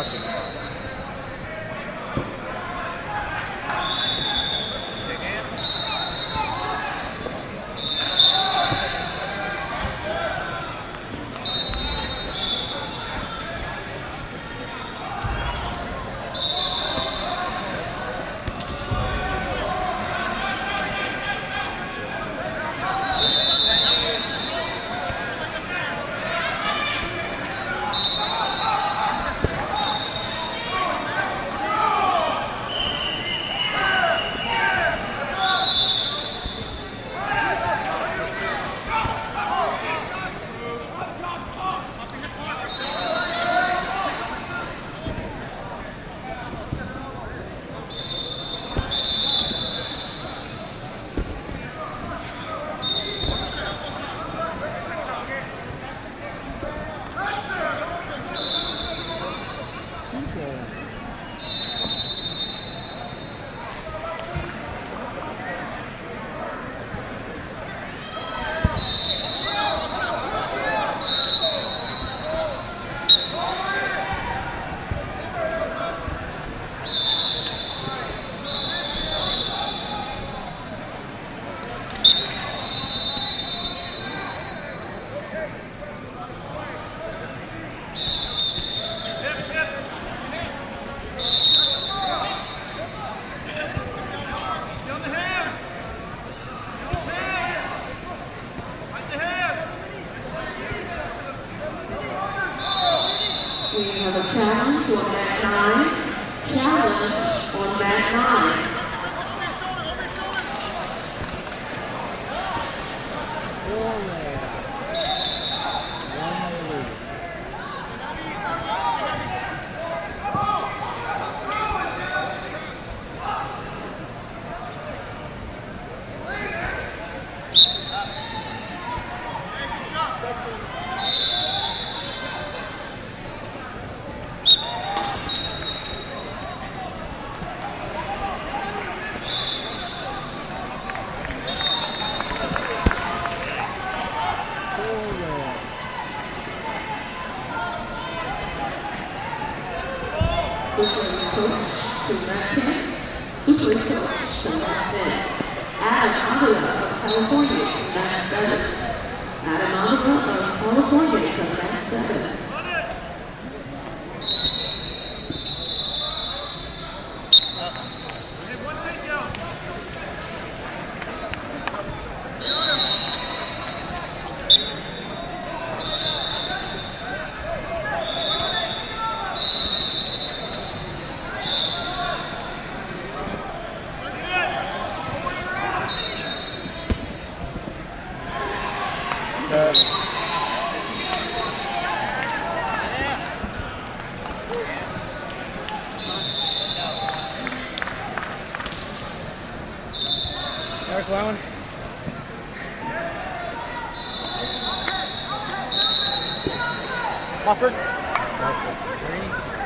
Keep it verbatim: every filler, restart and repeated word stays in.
watching. We have a challenge on mat nine. Challenge on mat nine. Super coach to mat ten. Super coach to mat ten. Adam Avila of California to mat seven. Adam Avila of California to mat seven. Eric Lowen. Mossberg.